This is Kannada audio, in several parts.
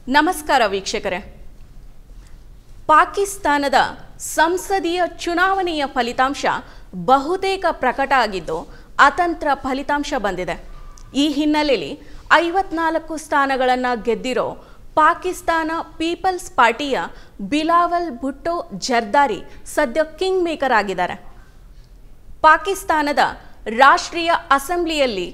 ನಮಸ್ಕಾರ ವೀಕ್ಷಕರೇ. ಪಾಕಿಸ್ತಾನದ ಸಂಸದೀಯ ಚುನಾವಣೆಯ ಫಲಿತಾಂಶ ಬಹುತೇಕ ಪ್ರಕಟ ಆಗಿದ್ದು ಅತಂತ್ರ ಫಲಿತಾಂಶ ಬಂದಿದೆ. ಈ ಹಿನ್ನೆಲೆಯಲ್ಲಿ 54 ಸ್ಥಾನಗಳನ್ನು ಗೆದ್ದಿರೋ ಪಾಕಿಸ್ತಾನ ಪೀಪಲ್ಸ್ ಪಾರ್ಟಿಯ ಬಿಲಾವಲ್ ಭುಟ್ಟೋ ಜರ್ದಾರಿ ಸದ್ಯ ಕಿಂಗ್ ಮೇಕರ್ ಆಗಿದ್ದಾರೆ. ಪಾಕಿಸ್ತಾನದ ರಾಷ್ಟ್ರೀಯ ಅಸೆಂಬ್ಲಿಯಲ್ಲಿ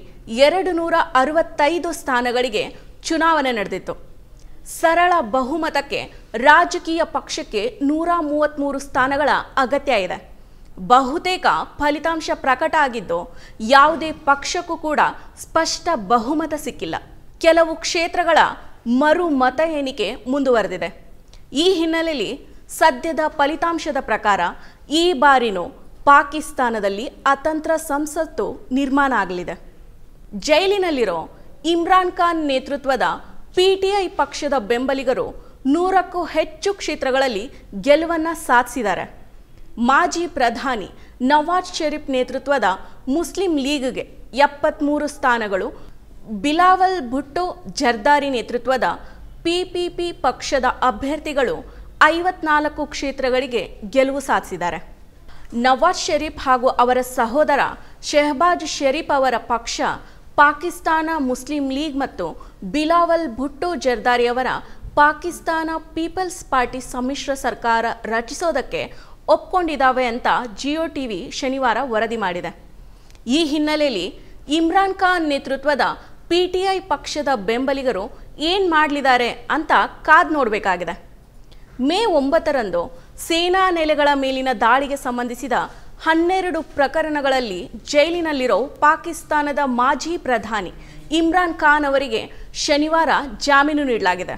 265 ಸ್ಥಾನಗಳಿಗೆ ಚುನಾವಣೆ ನಡೆದಿತ್ತು. ಸರಳ ಬಹುಮತಕ್ಕೆ ರಾಜಕೀಯ ಪಕ್ಷಕ್ಕೆ 133 ಸ್ಥಾನಗಳ ಅಗತ್ಯ ಇದೆ. ಬಹುತೇಕ ಫಲಿತಾಂಶ ಪ್ರಕಟ ಆಗಿದ್ದು ಯಾವುದೇ ಪಕ್ಷಕ್ಕೂ ಕೂಡ ಸ್ಪಷ್ಟ ಬಹುಮತ ಸಿಕ್ಕಿಲ್ಲ. ಕೆಲವು ಕ್ಷೇತ್ರಗಳ ಮರು ಮತ ಎಣಿಕೆ ಮುಂದುವರೆದಿದೆ. ಈ ಹಿನ್ನೆಲೆಯಲ್ಲಿ ಸದ್ಯದ ಫಲಿತಾಂಶದ ಪ್ರಕಾರ ಈ ಬಾರಿನೂ ಪಾಕಿಸ್ತಾನದಲ್ಲಿ ಅತಂತ್ರ ಸಂಸತ್ತು ನಿರ್ಮಾಣ ಆಗಲಿದೆ. ಜೈಲಿನಲ್ಲಿರೋ ಇಮ್ರಾನ್ ಖಾನ್ ನೇತೃತ್ವದ ಪಿಟಿಐ ಪಕ್ಷದ ಬೆಂಬಲಿಗರು 100ಕ್ಕೂ ಹೆಚ್ಚು ಕ್ಷೇತ್ರಗಳಲ್ಲಿ ಗೆಲುವನ್ನು ಸಾಧಿಸಿದ್ದಾರೆ. ಮಾಜಿ ಪ್ರಧಾನಿ ನವಾಜ್ ಷರೀಫ್ ನೇತೃತ್ವದ ಮುಸ್ಲಿಂ ಲೀಗ್ಗೆ 73 ಸ್ಥಾನಗಳು, ಬಿಲಾವಲ್ ಭುಟ್ಟೋ ಜರ್ದಾರಿ ನೇತೃತ್ವದ ಪಿಪಿಪಿ ಪಕ್ಷದ ಅಭ್ಯರ್ಥಿಗಳು 54 ಕ್ಷೇತ್ರಗಳಿಗೆ ಗೆಲುವು ಸಾಧಿಸಿದ್ದಾರೆ. ನವಾಜ್ ಷರೀಫ್ ಹಾಗೂ ಅವರ ಸಹೋದರ ಶೆಹಬಾಜ್ ಷರೀಫ್ ಅವರ ಪಕ್ಷ ಪಾಕಿಸ್ತಾನ ಮುಸ್ಲಿಂ ಲೀಗ್ ಮತ್ತು ಬಿಲಾವಲ್ ಭುಟ್ಟೋ ಜರ್ದಾರಿ ಅವರ ಪಾಕಿಸ್ತಾನ ಪೀಪಲ್ಸ್ ಪಾರ್ಟಿ ಸಮ್ಮಿಶ್ರ ಸರ್ಕಾರ ರಚಿಸೋದಕ್ಕೆ ಒಪ್ಕೊಂಡಿದ್ದಾವೆ ಅಂತ ಜಿಯೋ ಟಿವಿ ಶನಿವಾರ ವರದಿ ಮಾಡಿದೆ. ಈ ಹಿನ್ನೆಲೆಯಲ್ಲಿ ಇಮ್ರಾನ್ ಖಾನ್ ನೇತೃತ್ವದ ಪಿಟಿಐ ಪಕ್ಷದ ಬೆಂಬಲಿಗರು ಏನು ಮಾಡಲಿದ್ದಾರೆ ಅಂತ ಕಾದು ನೋಡಬೇಕಾಗಿದೆ. ಮೇ 9ರಂದು ಸೇನಾ ನೆಲೆಗಳ ಮೇಲಿನ ದಾಳಿಗೆ ಸಂಬಂಧಿಸಿದ 12 ಪ್ರಕರಣಗಳಲ್ಲಿ ಜೈಲಿನಲ್ಲಿರೋ ಪಾಕಿಸ್ತಾನದ ಮಾಜಿ ಪ್ರಧಾನಿ ಇಮ್ರಾನ್ ಖಾನ್ ಅವರಿಗೆ ಶನಿವಾರ ಜಾಮೀನು ನೀಡಲಾಗಿದೆ.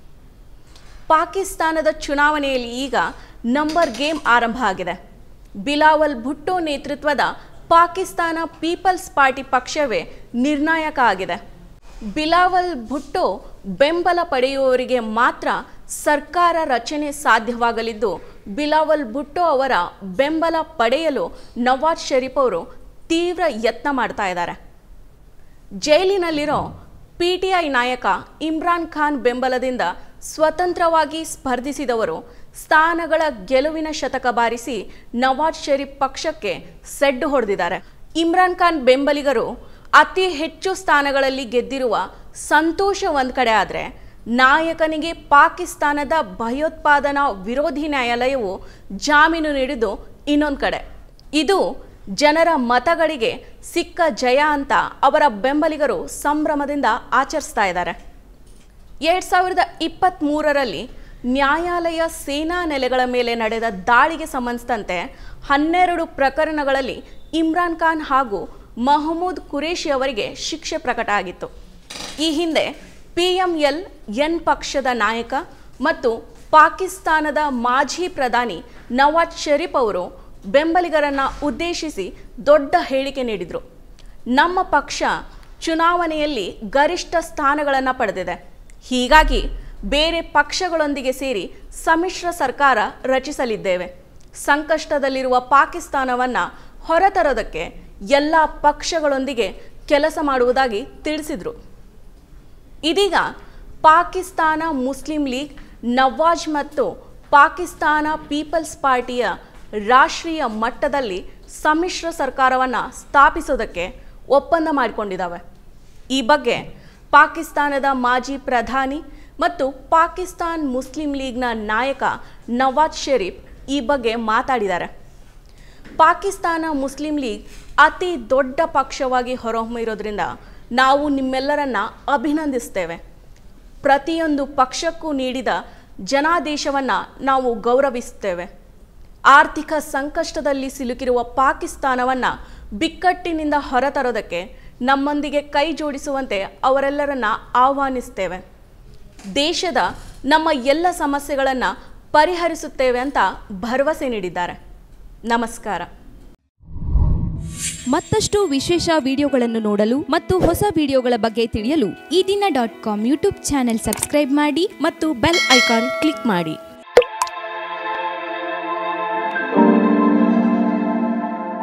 ಪಾಕಿಸ್ತಾನದ ಚುನಾವಣೆಯಲ್ಲಿ ಈಗ ನಂಬರ್ ಗೇಮ್ ಆರಂಭ ಆಗಿದೆ. ಬಿಲಾವಲ್ ಭುಟ್ಟೋ ನೇತೃತ್ವದ ಪಾಕಿಸ್ತಾನ ಪೀಪಲ್ಸ್ ಪಾರ್ಟಿ ಪಕ್ಷವೇ ನಿರ್ಣಾಯಕ ಆಗಿದೆ. ಬಿಲಾವಲ್ ಭುಟ್ಟೋ ಬೆಂಬಲ ಪಡೆಯುವವರಿಗೆ ಮಾತ್ರ ಸರ್ಕಾರ ರಚನೆ ಸಾಧ್ಯವಾಗಲಿದ್ದು, ಬಿಲಾವಲ್ ಭುಟ್ಟೋ ಅವರ ಬೆಂಬಲ ಪಡೆಯಲು ನವಾಜ್ ಷರೀಫ್ ಅವರು ತೀವ್ರ ಯತ್ನ ಮಾಡ್ತಾ ಇದ್ದಾರೆ. ಜೈಲಿನಲ್ಲಿರೋ ಪಿಟಿಐ ನಾಯಕ ಇಮ್ರಾನ್ ಖಾನ್ ಬೆಂಬಲದಿಂದ ಸ್ವತಂತ್ರವಾಗಿ ಸ್ಪರ್ಧಿಸಿದವರು ಸ್ಥಾನಗಳ ಗೆಲುವಿನ ಶತಕ ಬಾರಿಸಿ ನವಾಜ್ ಷರೀಫ್ ಪಕ್ಷಕ್ಕೆ ಸೆಡ್ಡು ಹೊಡೆದಿದ್ದಾರೆ. ಇಮ್ರಾನ್ ಖಾನ್ ಬೆಂಬಲಿಗರು ಅತಿ ಹೆಚ್ಚು ಸ್ಥಾನಗಳಲ್ಲಿ ಗೆದ್ದಿರುವ ಸಂತೋಷ ಒಂದು ಕಡೆ ಆದರೆ, ನಾಯಕನಿಗೆ ಪಾಕಿಸ್ತಾನದ ಭಯೋತ್ಪಾದನಾ ವಿರೋಧಿ ನ್ಯಾಯಾಲಯವು ಜಾಮೀನು ನೀಡಿದ್ದು ಇನ್ನೊಂದು ಕಡೆ. ಇದು ಜನರ ಮತಗಳಿಗೆ ಸಿಕ್ಕ ಜಯ ಅಂತ ಅವರ ಬೆಂಬಲಿಗರು ಸಂಭ್ರಮದಿಂದ ಆಚರಿಸ್ತಾ ಇದ್ದಾರೆ. 2023ರಲ್ಲಿ ನ್ಯಾಯಾಲಯ ಸೇನಾ ನೆಲೆಗಳ ಮೇಲೆ ನಡೆದ ದಾಳಿಗೆ ಸಂಬಂಧಿಸಿದಂತೆ 12 ಪ್ರಕರಣಗಳಲ್ಲಿ ಇಮ್ರಾನ್ ಖಾನ್ ಹಾಗೂ ಮಹಮೂದ್ ಕುರೇಶಿ ಅವರಿಗೆ ಶಿಕ್ಷೆ ಪ್ರಕಟ ಆಗಿತ್ತು. ಈ ಹಿಂದೆ PMLN ಪಕ್ಷದ ನಾಯಕ ಮತ್ತು ಪಾಕಿಸ್ತಾನದ ಮಾಜಿ ಪ್ರಧಾನಿ ನವಾಜ್ ಷರೀಫ್ ಅವರು ಬೆಂಬಲಿಗರನ್ನು ಉದ್ದೇಶಿಸಿ ದೊಡ್ಡ ಹೇಳಿಕೆ ನೀಡಿದರು. ನಮ್ಮ ಪಕ್ಷ ಚುನಾವಣೆಯಲ್ಲಿ ಗರಿಷ್ಠ ಸ್ಥಾನಗಳನ್ನು ಪಡೆದಿದೆ, ಹೀಗಾಗಿ ಬೇರೆ ಪಕ್ಷಗಳೊಂದಿಗೆ ಸೇರಿ ಸಮ್ಮಿಶ್ರ ಸರ್ಕಾರ ರಚಿಸಲಿದ್ದೇವೆ. ಸಂಕಷ್ಟದಲ್ಲಿರುವ ಪಾಕಿಸ್ತಾನವನ್ನು ಹೊರತರೋದಕ್ಕೆ ಎಲ್ಲ ಪಕ್ಷಗಳೊಂದಿಗೆ ಕೆಲಸ ಮಾಡುವುದಾಗಿ ತಿಳಿಸಿದರು. ಇದೀಗ ಪಾಕಿಸ್ತಾನ ಮುಸ್ಲಿಂ ಲೀಗ್, ನವಾಜ್ ಮತ್ತು ಪಾಕಿಸ್ತಾನ ಪೀಪಲ್ಸ್ ಪಾರ್ಟಿಯ ರಾಷ್ಟ್ರೀಯ ಮಟ್ಟದಲ್ಲಿ ಸಮ್ಮಿಶ್ರ ಸರ್ಕಾರವನ್ನು ಸ್ಥಾಪಿಸೋದಕ್ಕೆ ಒಪ್ಪಂದ ಮಾಡಿಕೊಂಡಿದ್ದಾವೆ. ಈ ಬಗ್ಗೆ ಪಾಕಿಸ್ತಾನದ ಮಾಜಿ ಪ್ರಧಾನಿ ಮತ್ತು ಪಾಕಿಸ್ತಾನ್ ಮುಸ್ಲಿಂ ಲೀಗ್ನ ನಾಯಕ ನವಾಜ್ ಷರೀಫ್ ಈ ಬಗ್ಗೆ ಮಾತಾಡಿದ್ದಾರೆ. ಪಾಕಿಸ್ತಾನ ಮುಸ್ಲಿಂ ಲೀಗ್ ಅತಿ ದೊಡ್ಡ ಪಕ್ಷವಾಗಿ ಹೊರಹೊಮ್ಮಿರೋದ್ರಿಂದ ನಾವು ನಿಮ್ಮೆಲ್ಲರನ್ನ ಅಭಿನಂದಿಸ್ತೇವೆ. ಪ್ರತಿಯೊಂದು ಪಕ್ಷಕ್ಕೂ ನೀಡಿದ ಜನಾದೇಶವನ್ನು ನಾವು ಗೌರವಿಸುತ್ತೇವೆ. ಆರ್ಥಿಕ ಸಂಕಷ್ಟದಲ್ಲಿ ಸಿಲುಕಿರುವ ಪಾಕಿಸ್ತಾನವನ್ನು ಬಿಕ್ಕಟ್ಟಿನಿಂದ ಹೊರತರೋದಕ್ಕೆ ನಮ್ಮೊಂದಿಗೆ ಕೈ ಜೋಡಿಸುವಂತೆ ಅವರೆಲ್ಲರನ್ನ ಆಹ್ವಾನಿಸ್ತೇವೆ. ದೇಶದ ನಮ್ಮ ಎಲ್ಲ ಸಮಸ್ಯೆಗಳನ್ನು ಪರಿಹರಿಸುತ್ತೇವೆ ಅಂತ ಭರವಸೆ ನೀಡಿದ್ದಾರೆ. ನಮಸ್ಕಾರ. ಮತ್ತಷ್ಟು ವಿಶೇಷ ವಿಡಿಯೋಗಳನ್ನು ನೋಡಲು ಮತ್ತು ಹೊಸ ವಿಡಿಯೋಗಳ ಬಗ್ಗೆ ತಿಳಿಯಲು ಈ ದಿನ .com ಯೂಟ್ಯೂಬ್ ಚಾನೆಲ್ ಸಬ್ಸ್ಕ್ರೈಬ್ ಮಾಡಿ ಮತ್ತು ಬೆಲ್ ಐಕಾನ್ ಕ್ಲಿಕ್ ಮಾಡಿ.